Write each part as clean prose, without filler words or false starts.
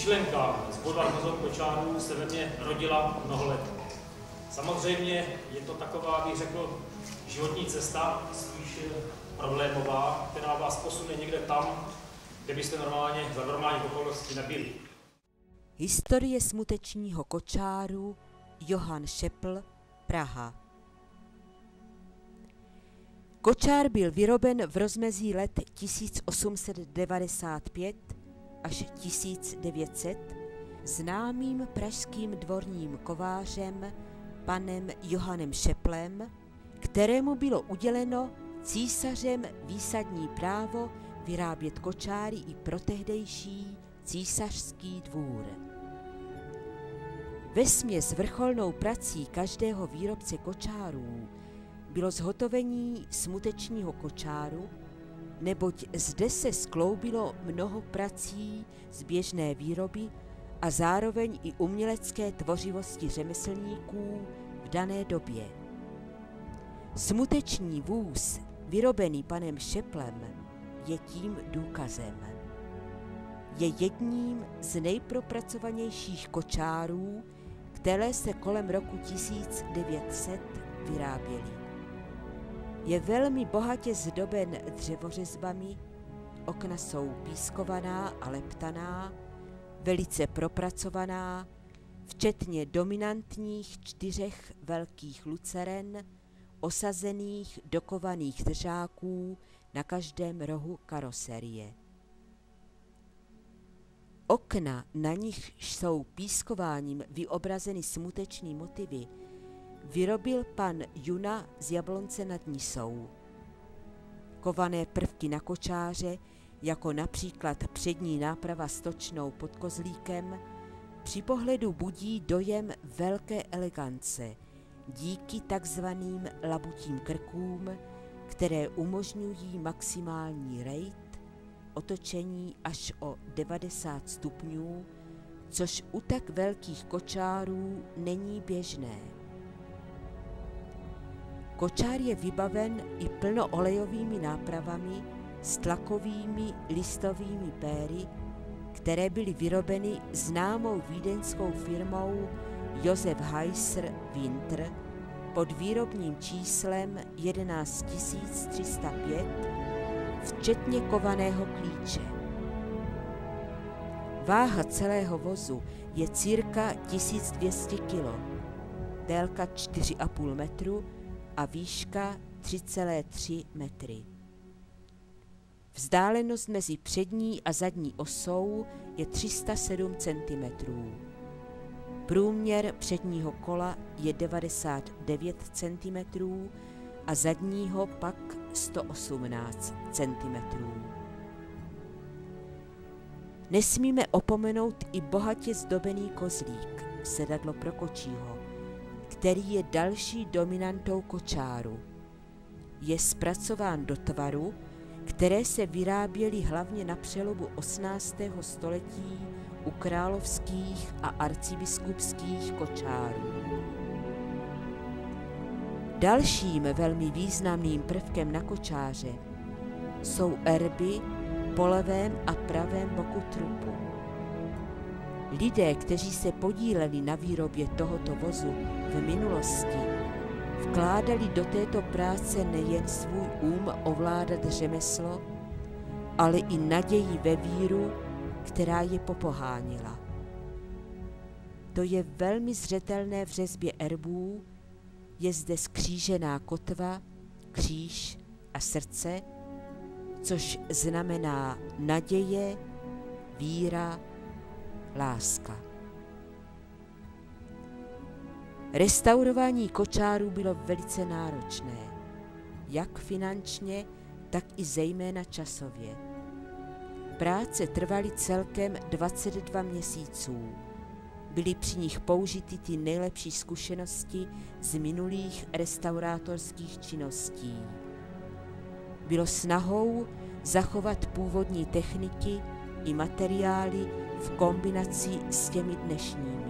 Myšlenka zbudovat muzeu kočárů se ve mně rodila mnoho let. Samozřejmě je to taková, bych řekl, životní cesta, spíš problémová, která vás posune někde tam, kde byste normálně za normálních okolností nebyli. Historie smutečního kočáru Johann Schepl, Praha. Kočár byl vyroben v rozmezí let 1895 až 1900 známým pražským dvorním kovářem panem Johannem Scheplem, kterému bylo uděleno císařem výsadní právo vyrábět kočáry i pro tehdejší císařský dvůr. Vesměs vrcholnou prací každého výrobce kočárů bylo zhotovení smutečního kočáru, neboť zde se skloubilo mnoho prací z běžné výroby a zároveň i umělecké tvořivosti řemeslníků v dané době. Smuteční vůz, vyrobený panem Scheplem, je tím důkazem. Je jedním z nejpropracovanějších kočárů, které se kolem roku 1900 vyráběly. Je velmi bohatě zdoben dřevořezbami, okna jsou pískovaná a leptaná, velice propracovaná, včetně dominantních 4 velkých luceren, osazených do kovaných držáků na každém rohu karoserie. Okna, na nich jsou pískováním vyobrazeny smuteční motivy, vyrobil pan Juna z Jablonce nad Nisou. Kované prvky na kočáře, jako například přední náprava s točnou pod kozlíkem, při pohledu budí dojem velké elegance díky takzvaným labutím krkům, které umožňují maximální rejt, otočení až o 90 stupňů, což u tak velkých kočárů není běžné. Kočár je vybaven i plnoolejovými nápravami s tlakovými listovými péry, které byly vyrobeny známou vídeňskou firmou Josef Heisser Winter pod výrobním číslem 11305, včetně kovaného klíče. Váha celého vozu je cirka 1200 kg, délka 4,5 metru a výška 3,3 metry. Vzdálenost mezi přední a zadní osou je 307 cm. Průměr předního kola je 99 cm a zadního pak 118 cm. Nesmíme opomenout i bohatě zdobený kozlík, sedadlo pro kočího, který je další dominantou kočáru. Je zpracován do tvaru, které se vyráběly hlavně na přelomu 18. století u královských a arcibiskupských kočárů. Dalším velmi významným prvkem na kočáře jsou erby po levém a pravém boku trupu. Lidé, kteří se podíleli na výrobě tohoto vozu v minulosti, vkládali do této práce nejen svůj ovládat řemeslo, ale i naději ve víru, která je popohánila. To je velmi zřetelné v řezbě erbů, je zde skřížená kotva, kříž a srdce, což znamená naděje, víra, láska. Restaurování kočárů bylo velice náročné, jak finančně, tak i zejména časově. Práce trvaly celkem 22 měsíců. Byly při nich použity ty nejlepší zkušenosti z minulých restaurátorských činností. Bylo snahou zachovat původní techniky i materiály v kombinaci s těmi dnešními.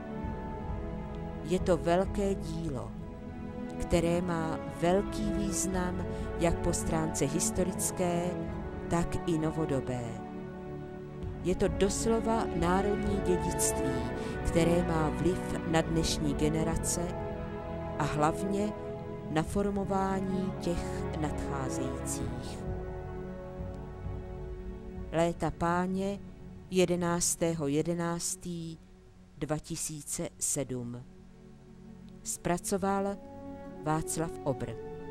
Je to velké dílo, které má velký význam jak po stránce historické, tak i novodobé. Je to doslova národní dědictví, které má vliv na dnešní generace a hlavně na formování těch nadcházejících. Léta Páně 11.11.2007. Zpracoval Václav Obr.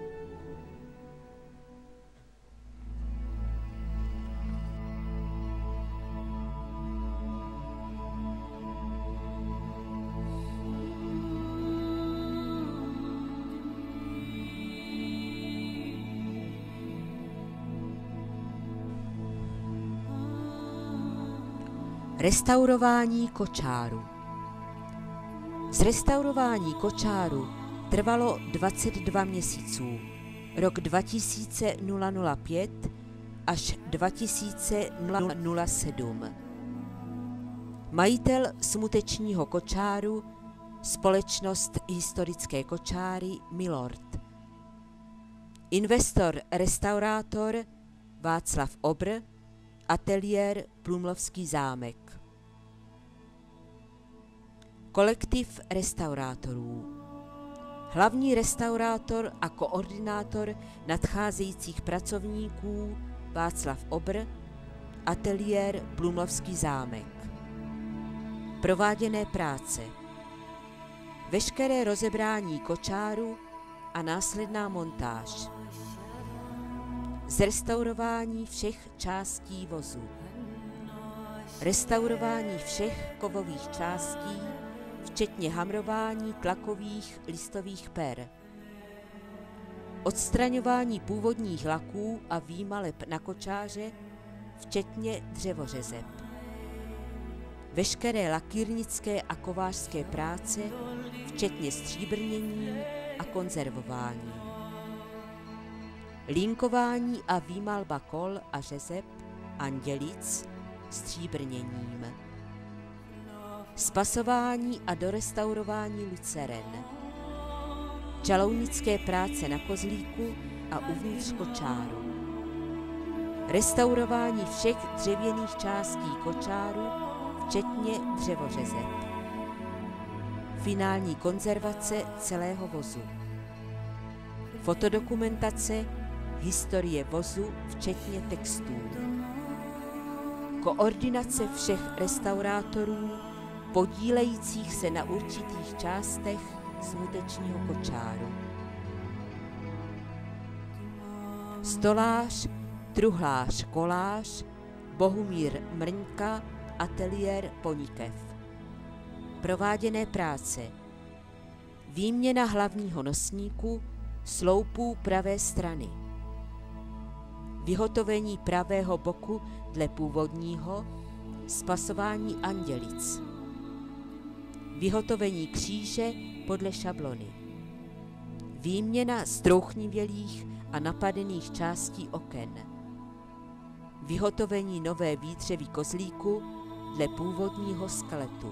Restaurování kočáru. Zrestaurování kočáru trvalo 22 měsíců, rok 2005 až 2007. Majitel smutečního kočáru, společnost Historické kočáry Milord. Investor, restaurátor Václav Obr, ateliér Plumlovský zámek. Kolektiv restaurátorů. Hlavní restaurátor a koordinátor nadcházejících pracovníků Václav Obr, ateliér Plumlovský zámek. Prováděné práce. Veškeré rozebrání kočáru a následná montáž. Zrestaurování všech částí vozu. Restaurování všech kovových částí, včetně hamrování tlakových listových per. Odstraňování původních laků a výmaleb na kočáře, včetně dřevořezeb. Veškeré lakírnické a kovářské práce, včetně stříbrnění a konzervování. Linkování a výmalba kol a řezeb, andělic, stříbrněním. Spasování a dorestaurování luceren. Čalounické práce na kozlíku a uvnitř kočáru. Restaurování všech dřevěných částí kočáru, včetně dřevořezeb. Finální konzervace celého vozu. Fotodokumentace, historie vozu, včetně textů. Koordinace všech restaurátorů podílejících se na určitých částech smutečního kočáru. Stolář, truhlář, kolář, Bohumír Mrňka, ateliér Ponikev. Prováděné práce. Výměna hlavního nosníku, sloupů pravé strany. Vyhotovení pravého boku dle původního, spasování andělic. Vyhotovení kříže podle šablony. Výměna strouchnivělých a napadených částí oken. Vyhotovení nové výdřevy kozlíku dle původního skeletu.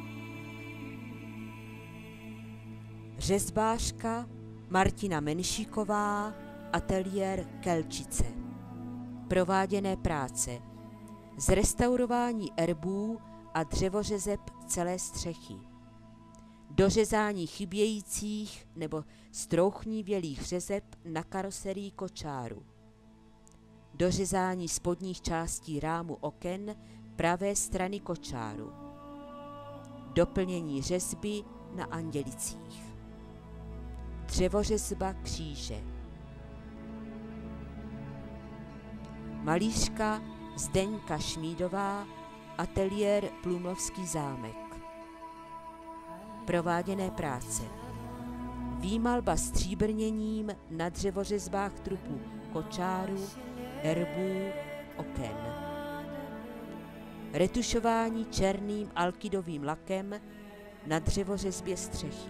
Řezbářka Martina Menšíková, ateliér Kelčice. Prováděné práce. Zrestaurování erbů a dřevořezeb celé střechy. Dořezání chybějících nebo strouchnivělých řezeb na karoserii kočáru. Dořezání spodních částí rámu oken pravé strany kočáru. Doplnění řezby na andělicích. Dřevořezba kříže. Malířka Zdeňka Šmídová, ateliér Plumlovský zámek. Prováděné práce. Výmalba stříbrněním na dřevořezbách trupů kočáru, erbů, oken. Retušování černým alkydovým lakem na dřevořezbě střechy.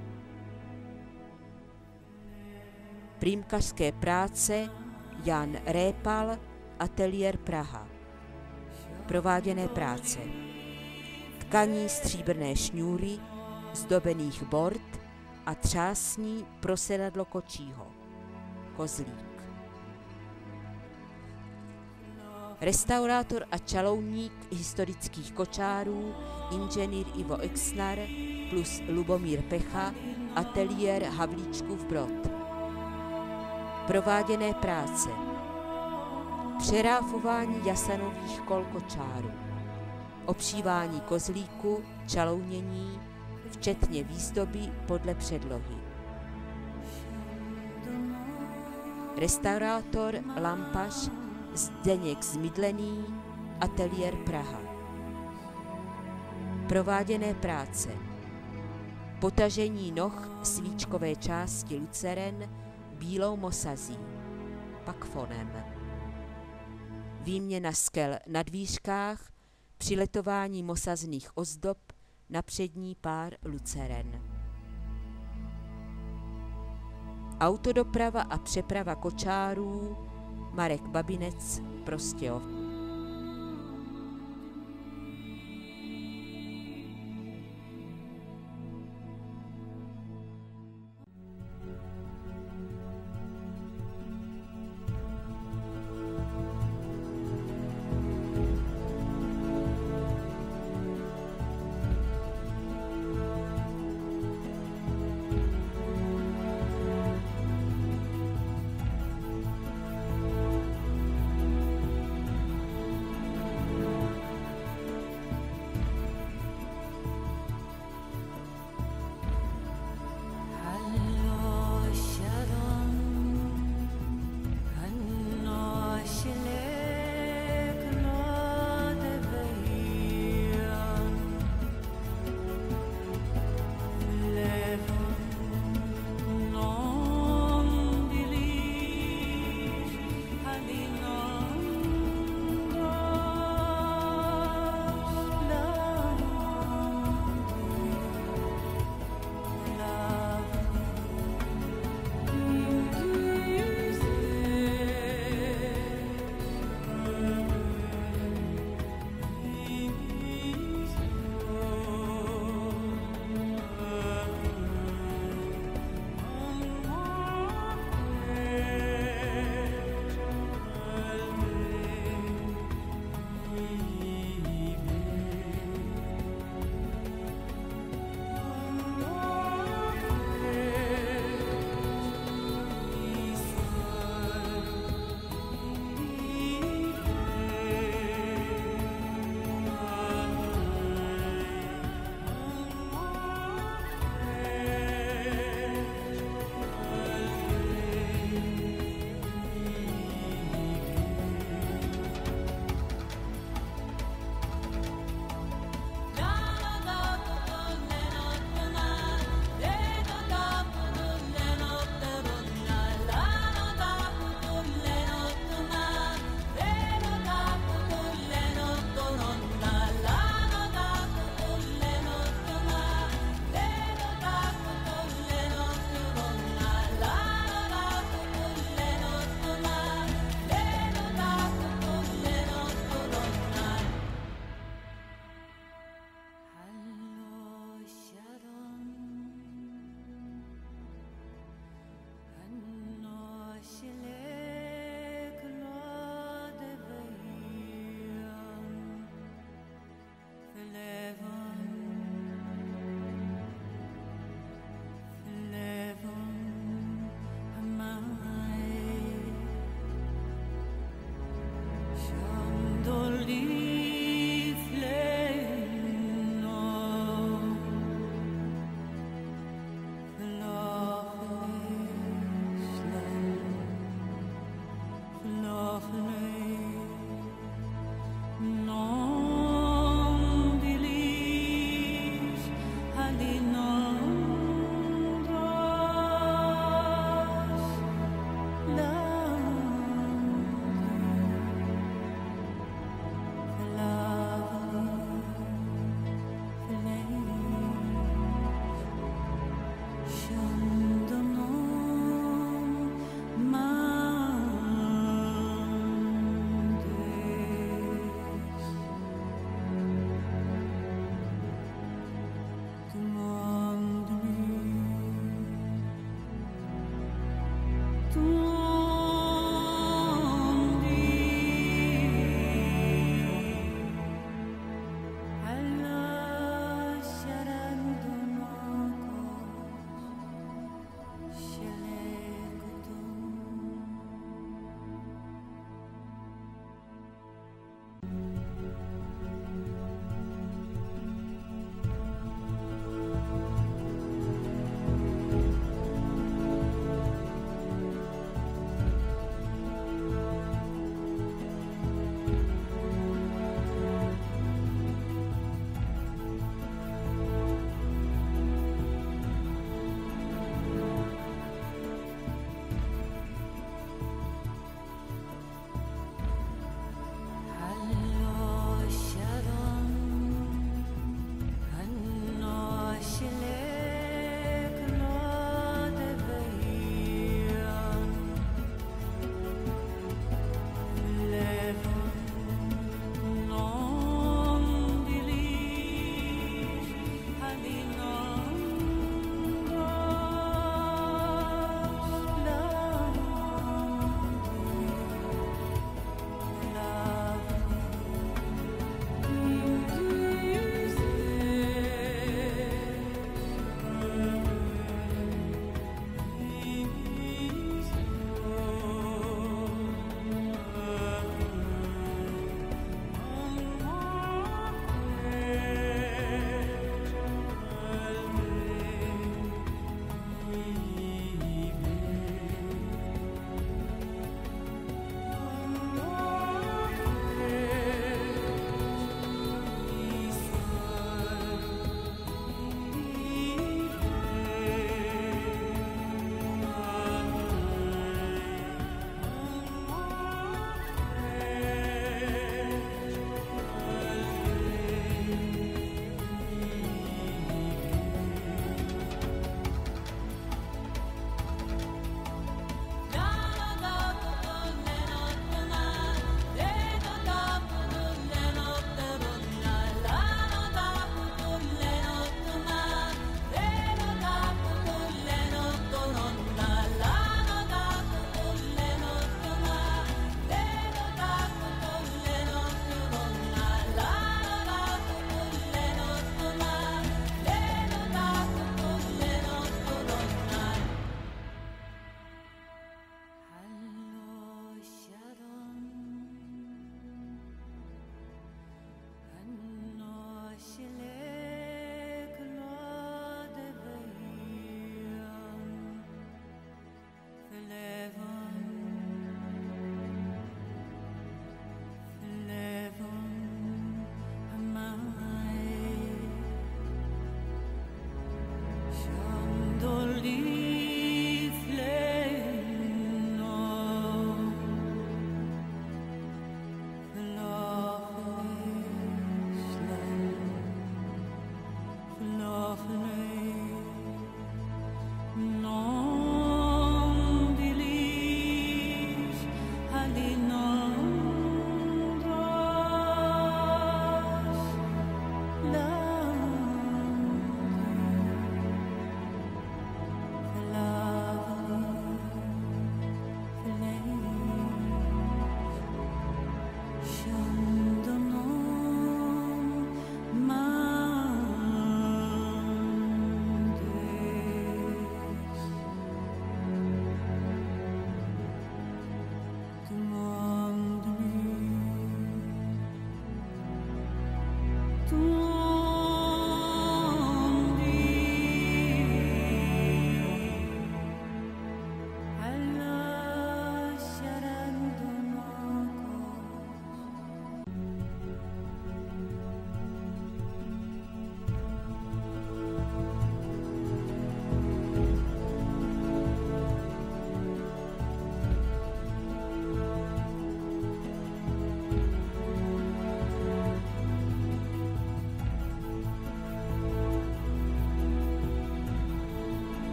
Prýmkařské práce Jan Répal, ateliér Praha. Prováděné práce. Tkaní stříbrné šňůry, zdobených bord a třásní pro sedadlo kočího. Kozlík. restaurátor a čalouník historických kočárů, inženýr Ivo Exnar plus Lubomír Pecha, ateliér Havlíčkův Brod. Prováděné práce: přeráfování jasanových kol kočáru, obšívání kozlíku, čalounění, včetně výzdoby podle předlohy. Restaurátor, lampař Zdeněk Zmidlený, ateliér Praha. Prováděné práce: potažení noh svíčkové části luceren bílou mosazí, pakfonem. Výměna skel na dvířkách, přiletování mosazných ozdob na přední pár luceren. Autodoprava a přeprava kočárů Marek Babinec, Prostějov.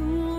tu